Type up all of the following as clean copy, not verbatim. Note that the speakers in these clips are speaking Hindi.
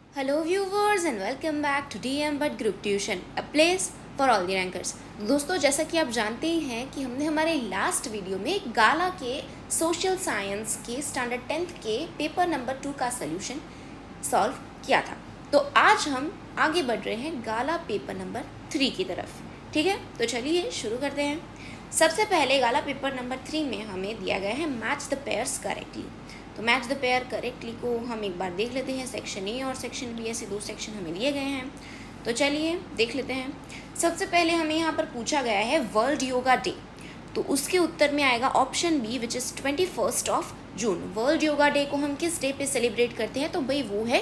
Hello viewers and welcome back to DM Bhatt Group Tuition, a place for all the rankers। दोस्तों, जैसा कि आप जानते ही हैं कि हमने हमारे लास्ट वीडियो में गाला के सोशल साइंस के स्टैंडर्ड 10th के पेपर नंबर 2 का सोल्यूशन सॉल्व किया था। तो आज हम आगे बढ़ रहे हैं गाला पेपर नंबर 3 की तरफ। ठीक है, तो चलिए शुरू करते हैं। सबसे पहले गाला पेपर नंबर 3 में हमें दिया गया है मैच द पेयर्स करेक्टली। तो मैच द पेयर करेक्टली को हम एक बार देख लेते हैं। सेक्शन ए और सेक्शन बी ऐसे दो सेक्शन हमें दिए गए हैं, तो चलिए देख लेते हैं। सबसे पहले हमें यहाँ पर पूछा गया है वर्ल्ड योगा डे, तो उसके उत्तर में आएगा option B which is 21 June. World yoga day को हम किस डे पे सेलिब्रेट करते हैं? तो भाई वो है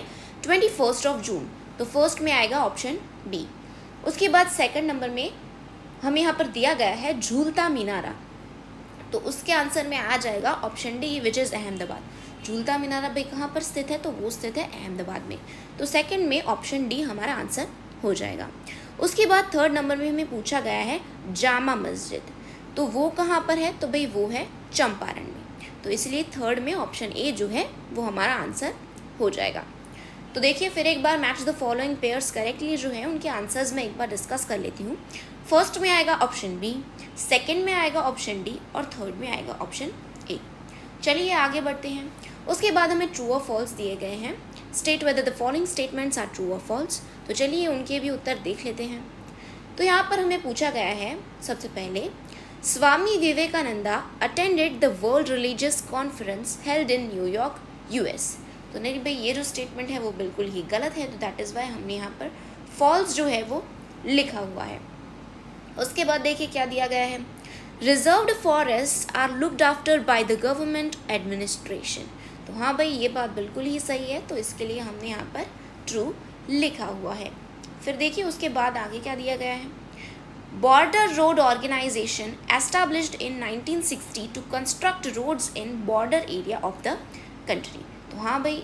21 जून, तो फर्स्ट में आएगा ऑप्शन बी। उसके बाद सेकंड नंबर में हमें यहाँ पर दिया गया है झूलता मीनारा, तो उसके आंसर में आ जाएगा option D which is Ahmedabad. Jhulta Minara भाई कहाँ पर स्थित है? तो वो स्थित है अहमदाबाद में, तो सेकंड में ऑप्शन डी हमारा आंसर हो जाएगा। उसके बाद थर्ड नंबर में हमें पूछा गया है जामा मस्जिद, तो वो कहाँ पर है? तो भाई वो है चंपारण में, तो इसलिए थर्ड में ऑप्शन ए जो है वो हमारा आंसर हो जाएगा। तो देखिए फिर एक बार match the following pairs correctly जो है उनके आंसर्स में एक बार डिस्कस कर लेती हूँ। फर्स्ट में आएगा ऑप्शन बी, सेकंड में आएगा ऑप्शन डी और थर्ड में आएगा ऑप्शन ए। चलिए आगे बढ़ते हैं। उसके बाद हमें ट्रू और फॉल्स दिए गए हैं। State whether the following statements are true और फॉल्स, तो चलिए उनके भी उत्तर देख लेते हैं। तो यहाँ पर हमें पूछा गया है सबसे पहले Swami Vivekananda attended the world religious conference held in New York US. तो नहीं भाई, ये जो स्टेटमेंट है वो बिल्कुल ही गलत है, तो दैट इज़ वाई हमने यहाँ पर फॉल्स जो है वो लिखा हुआ है। उसके बाद देखिए क्या दिया गया है, reserved forest are looked after by the government administration. तो हाँ भाई, ये बात बिल्कुल ही सही है, तो इसके लिए हमने यहाँ पर ट्रू लिखा हुआ है। फिर देखिए उसके बाद आगे क्या दिया गया है, border road organisation established in 1960 to construct roads in border area of the country. तो हाँ भाई,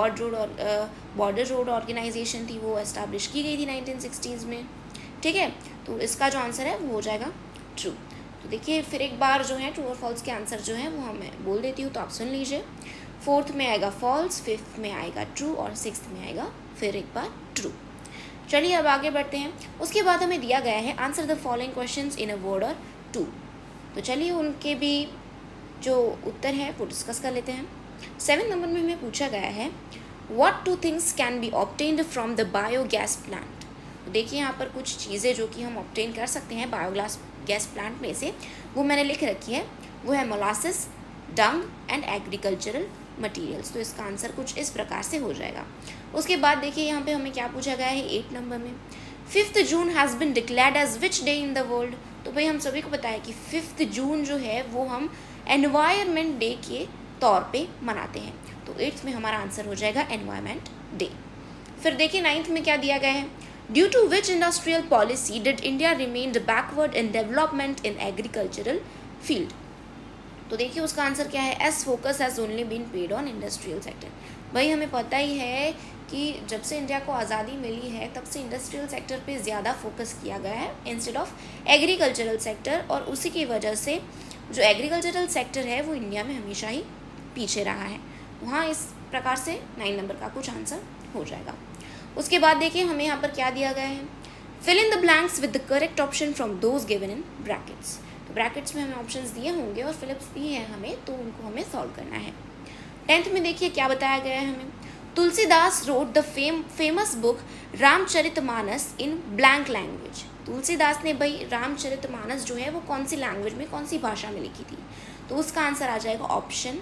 बॉर्डर रोड ऑर्गेनाइजेशन थी वो एस्टैब्लिश की गई थी 1960s में। ठीक है, तो इसका जो आंसर है वो हो जाएगा ट्रू। तो देखिए फिर एक बार जो है ट्रू और फॉल्स के आंसर जो है वो मैं बोल देती हूँ, तो आप सुन लीजिए। फोर्थ में आएगा फॉल्स, फिफ्थ में आएगा ट्रू और सिक्स्थ में आएगा फिर एक बार ट्रू। चलिए अब आगे बढ़ते हैं। उसके बाद हमें दिया गया है answer the following questions in a word or two, तो चलिए उनके भी जो उत्तर है वो डिस्कस कर लेते हैं। 7 नंबर में हमें पूछा गया है what two things can be obtained from the biogas plant. तो देखिए यहाँ पर कुछ चीज़ें जो कि हम ऑब्टेन कर सकते हैं गैस प्लांट में से, वो मैंने लिख रखी है। वो है molasses, dung and agricultural materials. तो इसका आंसर कुछ इस प्रकार से हो जाएगा। उसके बाद देखिए यहाँ पे हमें क्या पूछा गया है 8 नंबर में, 5th June has been declared as which day in the world. तो भाई हम सभी को पता है कि 5th जून जो है वो हम एनवायरनमेंट डे के तौर पे मनाते हैं, तो 8th में हमारा आंसर हो जाएगा एनवायरनमेंट डे। फिर देखिए 9th में क्या दिया गया है, due to which industrial policy did India remained backward in development in agricultural field. तो देखिए उसका आंसर क्या है, as focus has only been paid on industrial sector. भाई हमें पता ही है कि जब से इंडिया को आज़ादी मिली है तब से इंडस्ट्रियल सेक्टर पे ज़्यादा फोकस किया गया है इंस्टेड ऑफ एग्रीकल्चरल सेक्टर, और उसी की वजह से जो एग्रीकल्चरल सेक्टर है वो इंडिया में हमेशा ही पीछे रहा है। वहाँ इस प्रकार से 9 नंबर का कुछ आंसर हो जाएगा। उसके बाद देखिए हमें यहाँ पर क्या दिया गया है, fill in the blanks with the correct option from those given in brackets. तो ब्रैकेट्स में हमें ऑप्शंस दिए होंगे और फिलिप्स दिए हैं हमें, तो उनको हमें सॉल्व करना है। 10th में देखिए क्या बताया गया है हमें, Tulsidas wrote the famous book Ramcharitmanas in blank language. Tulsidas ने भाई रामचरितमानस जो है वो कौन सी लैंग्वेज में, कौन सी भाषा में लिखी थी? तो उसका आंसर आ जाएगा ऑप्शन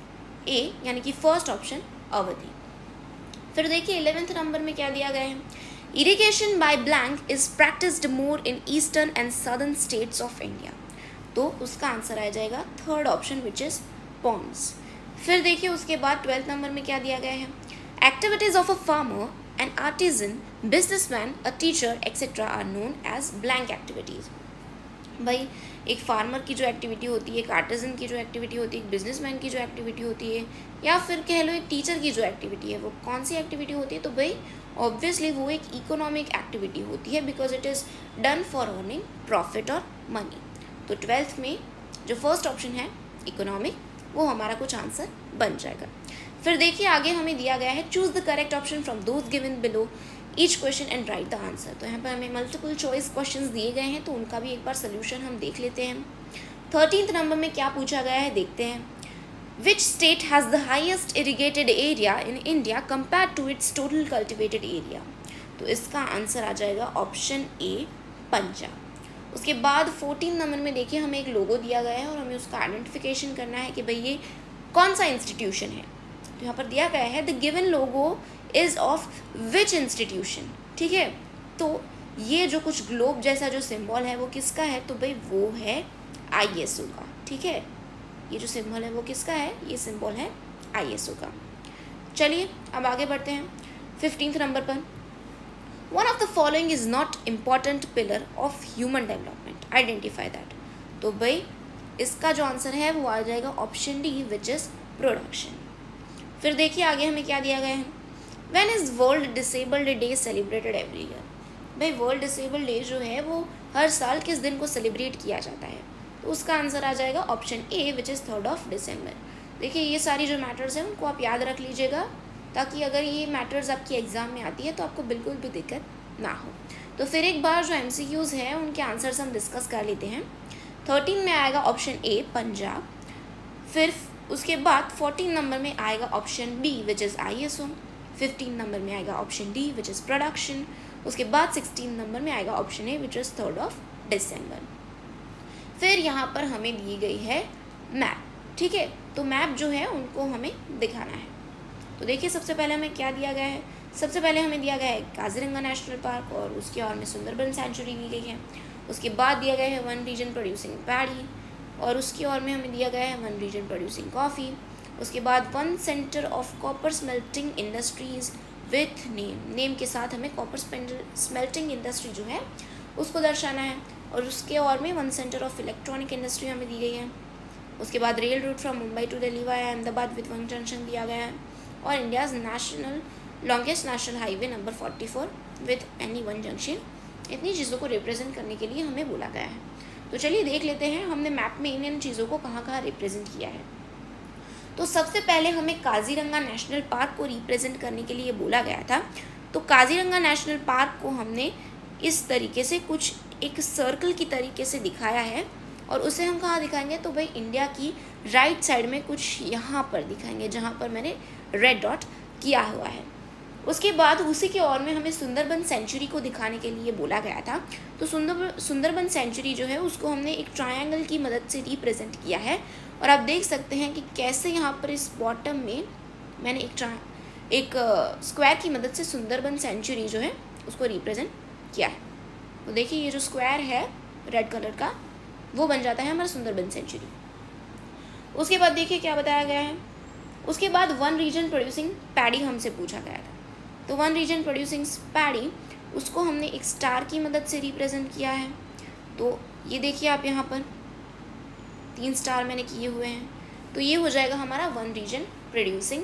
ए, यानी कि फर्स्ट ऑप्शन अवधि। फिर देखिए 11th नंबर में क्या दिया गया है, irrigation by blank is practised more in eastern and southern states of India. तो उसका आंसर आ जाएगा third option which is ponds. फिर देखिए उसके बाद 12th नंबर में क्या दिया गया है, activities of a farmer, an artisan, businessman, a teacher etcetera are known as blank activities. भाई एक फार्मर की जो एक्टिविटी होती है, एक आर्टिजन की जो एक्टिविटी होती है, एक बिजनेसमैन की जो एक्टिविटी होती है, या फिर कह लो एक टीचर की जो एक्टिविटी है, वो कौन सी एक्टिविटी होती है? तो भाई ऑब्वियसली वो एक इकोनॉमिक एक्टिविटी होती है, because it is done for earning profit और मनी। तो 12th में जो फर्स्ट ऑप्शन है इकोनॉमिक, वो हमारा कुछ आंसर बन जाएगा। फिर देखिए आगे हमें दिया गया है choose the correct option from those given below each question and write the answer. तो यहाँ पर हमें मल्टीपल चॉइस क्वेश्चंस दिए गए हैं, तो उनका भी एक बार सोल्यूशन हम देख लेते हैं। 13th नंबर में क्या पूछा गया है देखते हैं। Which state has the highest irrigated area in India compare to its total cultivated area. तो इसका आंसर आ जाएगा ऑप्शन ए पंजाब। उसके बाद 14 नंबर में देखिए हमें एक लोगो दिया गया है और हमें उसका आइडेंटिफिकेशन करना है कि भाई ये कौन सा इंस्टीट्यूशन है। तो यहाँ पर दिया गया है the given logo is of which institution. ठीक है, तो ये जो कुछ ग्लोब जैसा जो सिंबल है वो किसका है, तो भाई वो है ISO का। ठीक है, ये जो सिंबल है वो किसका है, ये सिंबल है ISO का। चलिए अब आगे बढ़ते हैं 15th नंबर पर। One of the following is not important pillar of human development, identify that. तो भाई इसका जो आंसर है वो आ जाएगा option D which is production. फिर देखिए आगे हमें क्या दिया गया है। When is world disabled day celebrated every year. भाई वर्ल्ड डिसेबल्ड डे जो है वो हर साल किस दिन को सेलिब्रेट किया जाता है, तो उसका आंसर आ जाएगा ऑप्शन ए विच इज़ 3 दिसंबर। देखिए ये सारी जो मैटर्स हैं उनको आप याद रख लीजिएगा, ताकि अगर ये मैटर्स आपकी एग्ज़ाम में आती है तो आपको बिल्कुल भी दिक्कत ना हो। तो फिर एक बार जो MCQs हैं उनके आंसर्स हम डिस्कस कर लेते हैं। 13 में आएगा ऑप्शन ए पंजाब। फिर उसके बाद 14 नंबर में आएगा option B which is ISO। 15 number में आएगा option D which is production. उसके बाद 16 नंबर में आएगा ऑप्शन ए विच इज़ 3 दिसंबर। फिर यहाँ पर हमें दी गई है मैप। ठीक है, तो मैप जो है उनको हमें दिखाना है। तो देखिए सबसे पहले हमें क्या दिया गया है। सबसे पहले हमें दिया गया है काजीरंगा नेशनल पार्क और उसके और में सुंदरबन सेंचुरी दी गई है। उसके बाद दिया गया है वन रीजन प्रोड्यूसिंग पैडी और उसकी और में हमें दिया गया है वन रीजन प्रोड्यूसिंग कॉफ़ी। उसके बाद one centre of copper smelting industries with name के साथ हमें कॉपर स्मेल्टिंग इंडस्ट्री जो है उसको दर्शाना है। और उसके और में one centre of electronic industry हमें दी गई है। उसके बाद rail route from Mumbai to Delhi via Ahmedabad with one junction दिया गया है। और India's longest national highway number 44 with any one junction. इतनी चीज़ों को रिप्रेजेंट करने के लिए हमें बोला गया है। तो चलिए देख लेते हैं हमने मैप में इन चीज़ों को कहाँ कहाँ रिप्रेजेंट किया है। तो सबसे पहले हमें काजीरंगा नेशनल पार्क को रिप्रेजेंट करने के लिए बोला गया था। तो काजीरंगा नेशनल पार्क को हमने इस तरीके से कुछ एक सर्कल की तरीके से दिखाया है और उसे हम कहाँ दिखाएंगे, तो भाई इंडिया की राइट साइड में कुछ यहाँ पर दिखाएंगे जहाँ पर मैंने रेड डॉट किया हुआ है। उसके बाद उसी के और में हमें सुंदरबन सेंचुरी को दिखाने के लिए बोला गया था। तो सुंदरबन सेंचुरी जो है उसको हमने एक ट्रायंगल की मदद से रिप्रेजेंट किया है और आप देख सकते हैं कि कैसे यहाँ पर इस बॉटम में मैंने एक स्क्वायर की मदद से सुंदरबन सेंचुरी जो है उसको रिप्रेजेंट किया है। तो देखिए ये जो स्क्वायर है रेड कलर का वो बन जाता है हमारा सुंदरबन सेंचुरी। उसके बाद देखिए क्या बताया गया है। उसके बाद वन रीजन प्रोड्यूसिंग पैडी हमसे पूछा गया था। तो वन रीजन प्रोड्यूसिंग पैडी उसको हमने एक स्टार की मदद से रिप्रेजेंट किया है। तो ये देखिए आप यहाँ पर 3 स्टार मैंने किए हुए हैं। तो ये हो जाएगा हमारा वन रीजन प्रोड्यूसिंग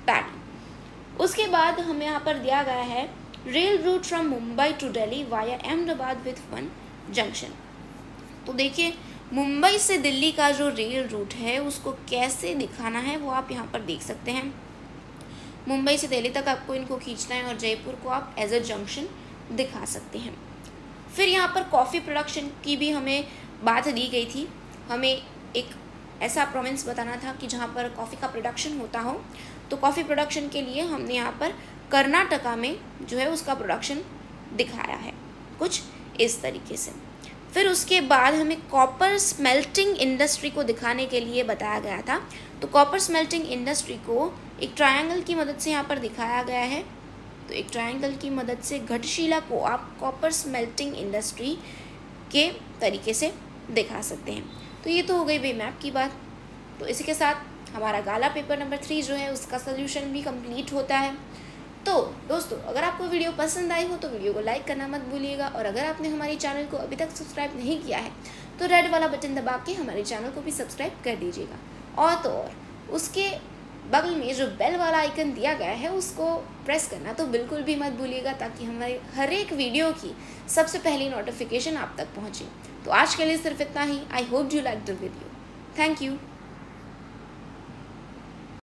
पैडी। उसके बाद हमें यहाँ पर दिया गया है rail route from Mumbai to Delhi via Ahmedabad with one junction. तो देखिए मुंबई से दिल्ली का जो रेल रूट है उसको कैसे दिखाना है वो आप यहाँ पर देख सकते हैं। मुंबई से दिल्ली तक आपको इनको खींचना है और जयपुर को आप एज अ जंक्शन दिखा सकते हैं। फिर यहाँ पर कॉफ़ी प्रोडक्शन की भी हमें बात दी गई थी। हमें एक ऐसा प्रोविंस बताना था कि जहाँ पर कॉफ़ी का प्रोडक्शन होता हो। तो कॉफ़ी प्रोडक्शन के लिए हमने यहाँ पर कर्नाटका में जो है उसका प्रोडक्शन दिखाया है कुछ इस तरीके से। फिर उसके बाद हमें कॉपर स्मेल्टिंग इंडस्ट्री को दिखाने के लिए बताया गया था। तो कॉपर स्मेल्टिंग इंडस्ट्री को एक ट्रायंगल की मदद से यहाँ पर दिखाया गया है। तो एक ट्रायंगल की मदद से घटशिला को आप कॉपर स्मेल्टिंग इंडस्ट्री के तरीके से दिखा सकते हैं। तो ये तो हो गई भाई मैप की बात। तो इसी के साथ हमारा गाला पेपर नंबर 3 जो है उसका सोल्यूशन भी कंप्लीट होता है। तो दोस्तों अगर आपको वीडियो पसंद आई हो तो वीडियो को लाइक करना मत भूलिएगा और अगर आपने हमारे चैनल को अभी तक सब्सक्राइब नहीं किया है तो रेड वाला बटन दबा के हमारे चैनल को भी सब्सक्राइब कर दीजिएगा। और तो और उसके बगल में जो बेल वाला आइकन दिया गया है उसको प्रेस करना तो बिल्कुल भी मत भूलिएगा, ताकि हमारे हर एक वीडियो की सबसे पहली नोटिफिकेशन आप तक पहुँचे। तो आज के लिए सिर्फ इतना ही। I hope you like the video. Thank you.